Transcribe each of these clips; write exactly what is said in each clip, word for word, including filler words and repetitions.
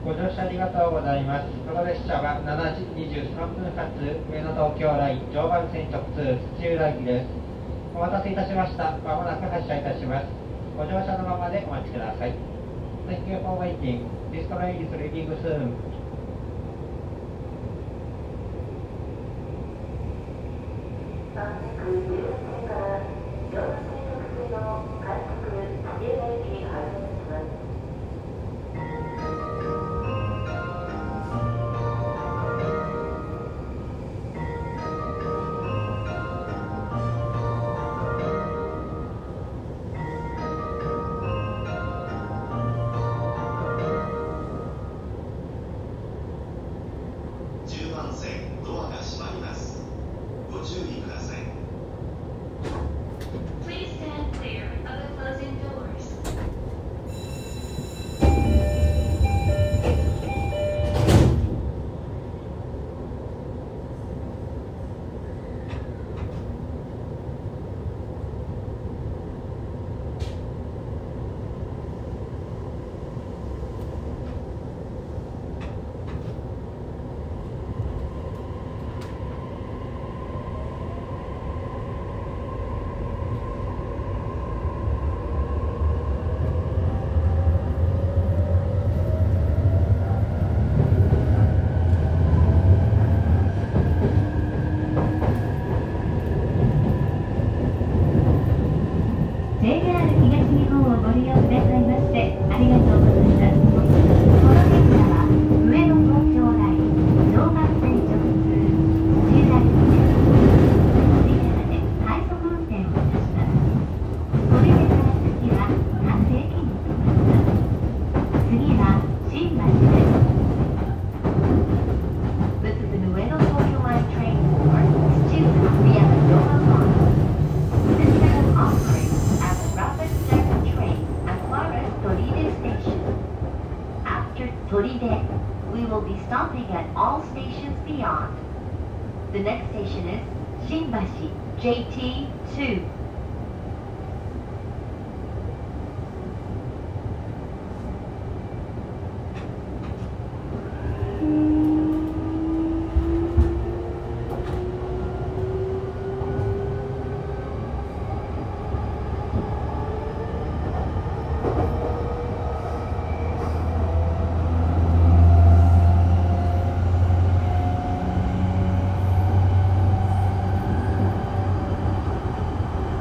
ご乗車ありがとうございます。この列車はしちじにじゅうさんぷん発上野東京ライン常磐線直通土浦駅です。お待たせいたしました。まもなく発車いたします。ご乗車のままでお待ちください。Thank you for waiting. This train is leaving soon. まもなくじゅうろく線から常磐線直通の快速土浦駅に入ります。 じゅうばん線ドアが閉まります。ご注意ください。 Please stand clear of the closing doors. ジェイアール 東日本をご利用くださいましてありがとうございます。この電車は上野東京ライン常磐線直通土浦駅です。これからで快速運転をいたします。これから先は各駅に停まります。次は新橋です。This is an Ueno Tokyo Line train for Tsuchiura via the Doha line. This train operates as a rapid second train at Forest Toride Station. After Toride, we will be stopping at all stations beyond. The next station is Shinbashi J T two. 「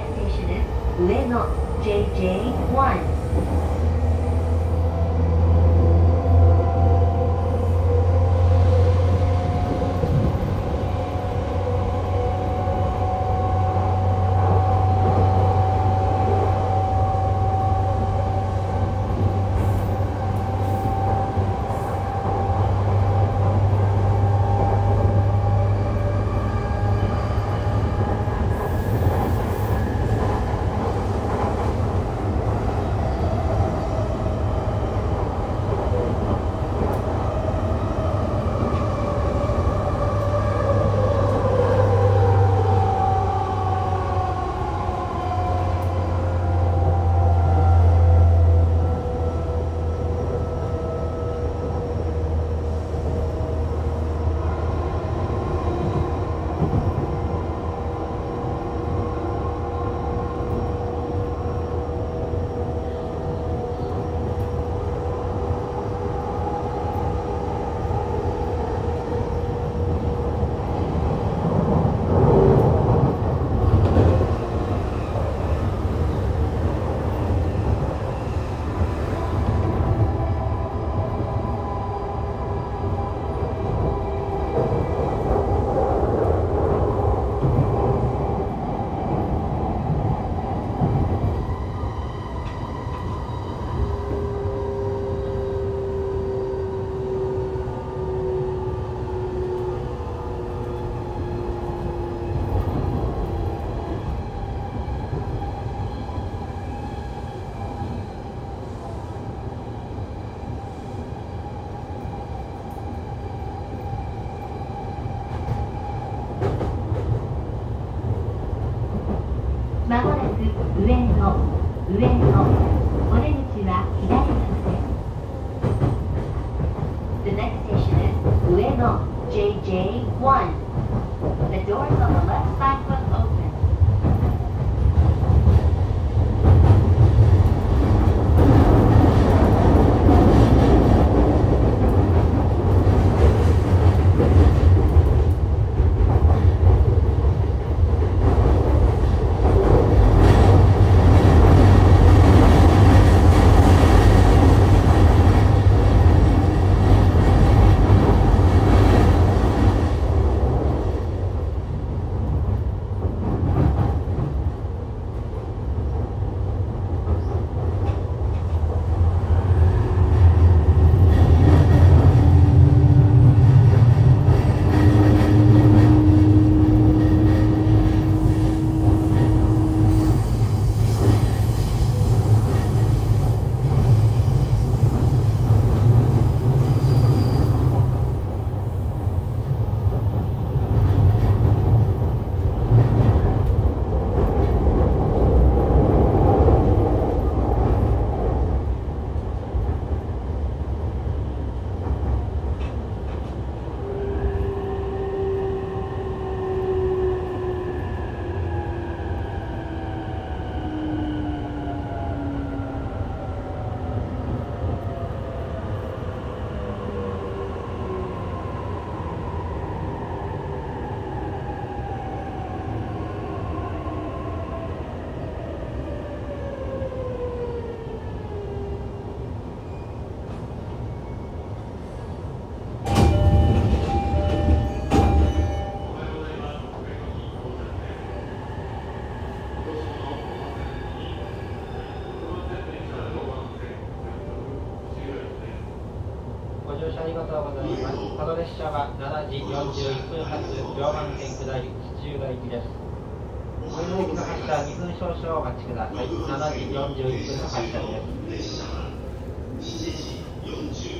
station is Uenoジェイジェイワン. まもなく上野、上野、お出口は左側です。The next station is Uenoジェイジェイワン. The doors on the left side will open. ご乗車ありがとうございます。この列車はしちじよんじゅういっぷん発常磐線下り土浦行きです。上野駅の発車にふん少々お待ちください。しちじよんじゅういっぷんの発車です。 列車はしちじよんじゅう